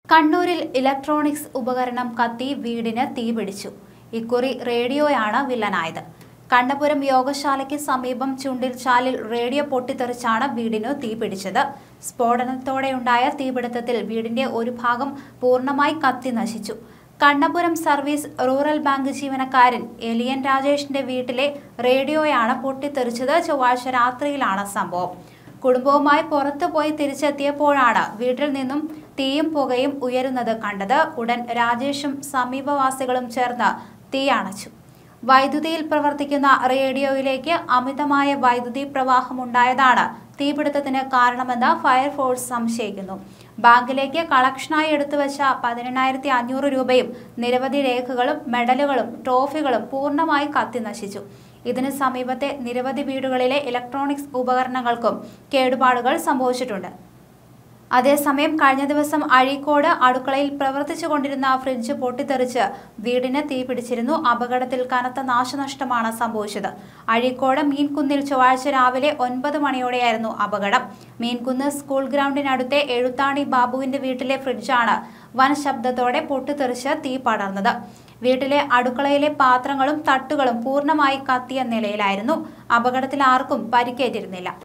കണ്ണൂരിൽ ഇലക്ട്രോണിക്സ് ഉപകരണം കത്തി വീടിന് തീപിടിച്ചു. ഇക്കുറി റേഡിയോയാണ് വില്ലനായത്. കണ്ണപുരം യോഗശാലയ്ക്ക് സമീപം ചുണ്ടിൽച്ചാലിൽ റേഡിയോ പൊട്ടിത്തെറിച്ചാണ് വീടിനു തീപിടിച്ചത്. സ്ഫോടനത്തോടെയുണ്ടായ തീപിടുത്തത്തിൽ വീടിന്റെ ഒരു ഭാഗം പൂർണ്ണമായി കത്തി നശിച്ചു. കണ്ണപുരം സർവീസ് റൂറൽ ബാങ്ക് ജീവനക്കാരൻ എലിയൻ രാജേഷിന്റെ വീട്ടിലെ റേഡിയോയാണ് പൊട്ടിത്തെറിച്ചത്. ചൊവ്വാഴ്ച രാത്രിയിലാണ് സംഭവം. കുടുംബവുമായി പുറത്തുപോയി തിരിച്ചെത്തിയപ്പോഴാണ് വീട്ടിൽ നിന്നും തീയും പുകയും ഉയരുന്നത് കണ്ടത്. ഉടൻ രാജേഷും സമീപവാസികളും ചേർന്ന് തീ അണച്ചു. വൈദ്യുതിയിൽ പ്രവർത്തിക്കുന്ന റേഡിയോയിലേക്ക് അമിതമായ വൈദ്യുതി പ്രവാഹമുണ്ടായതാണ് തീപിടുത്തത്തിന് കാരണമെന്ന് ഫയർഫോഴ്സ് സംശയിക്കുന്നു. ബാങ്കിലേക്ക് കളക്ഷനായി എടുത്തുവച്ച 18,500 രൂപയും നിരവധി രേഖകളും മെഡലുകളും ട്രോഫികളും പൂർണ്ണമായി കത്തി നശിച്ചു. ഇതിന് സമീപത്തെ നിരവധി വീടുകളിലെ ഇലക്ട്രോണിക്സ് ഉപകരണങ്ങൾക്കും കേടുപാടുകൾ സംഭവിച്ചിട്ടുണ്ട്. അതേസമയം കഴിഞ്ഞ ദിവസം അഴീക്കോട് അടുക്കളയിൽ പ്രവർത്തിച്ചുകൊണ്ടിരുന്ന ഫ്രിഡ്ജ് പൊട്ടിത്തെറിച്ച് വീടിന് തീപിടിച്ചിരുന്നു. അപകടത്തിൽ കനത്ത നാശനഷ്ടമാണ് സംഭവിച്ചത്. അഴീക്കോട് മീൻകുന്നിൽ ചൊവ്വാഴ്ച രാവിലെ 9 മണിയോടെയായിരുന്നു അപകടം. മീൻകുന്ന് സ്കൂൾ ഗ്രൗണ്ടിനടുത്തെ എഴുത്താണി ബാബുവിന്റെ വീട്ടിലെ ഫ്രിഡ്ജാണ് വൻ ശബ്ദത്തോടെ പൊട്ടിത്തെറിച്ച് തീ പടർന്നത്. വീട്ടിലെ അടുക്കളയിലെ പാത്രങ്ങളും തട്ടുകളും പൂർണ്ണമായി കത്തിയ നിലയിലായിരുന്നു. അപകടത്തിൽ ആർക്കും പരിക്കേറ്റിരുന്നില്ല.